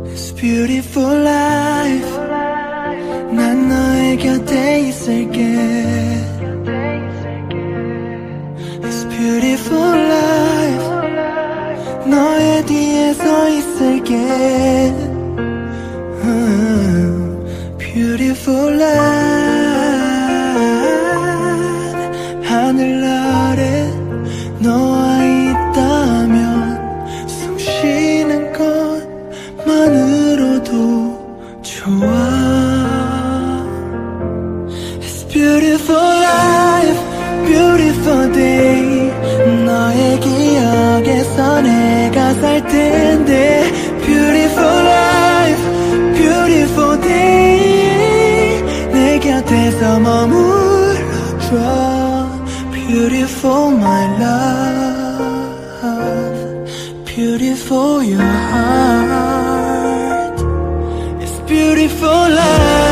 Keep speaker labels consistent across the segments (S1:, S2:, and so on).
S1: It's beautiful life. 난 너의 곁에 있을게. It's beautiful life. 너의 뒤에 서 있을게. Beautiful life. 하늘 아래 너와 있다면 숨 쉬는 것만으로도 좋아. It's beautiful life, beautiful day. 너의 기억에서 내가 살 텐데. Beautiful life, beautiful day. 내 곁에서 머물러줘. Beautiful my love, beautiful your heart. It's beautiful life.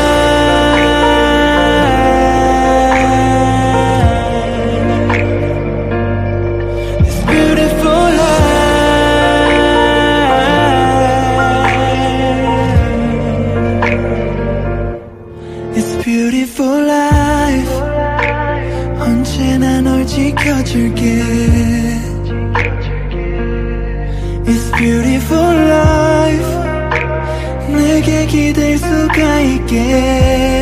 S1: It's beautiful life. It's beautiful life. 언제나 널 지켜줄게. It's beautiful life. 내게 기댈 수가 있게.